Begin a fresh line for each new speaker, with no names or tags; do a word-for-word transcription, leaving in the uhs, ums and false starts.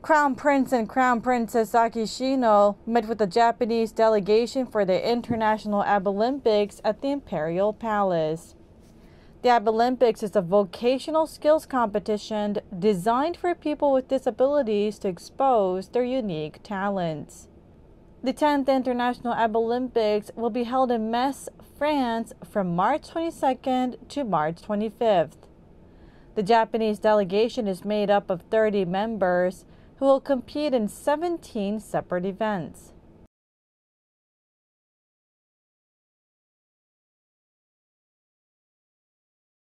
Crown Prince and Crown Princess Akishino met with the Japanese delegation for the International Abilympics at the Imperial Palace. The Abilympics is a vocational skills competition designed for people with disabilities to expose their unique talents. The tenth International Abilympics will be held in Metz, France from March twenty-second to March twenty-fifth. The Japanese delegation is made up of thirty members who will compete in seventeen separate events.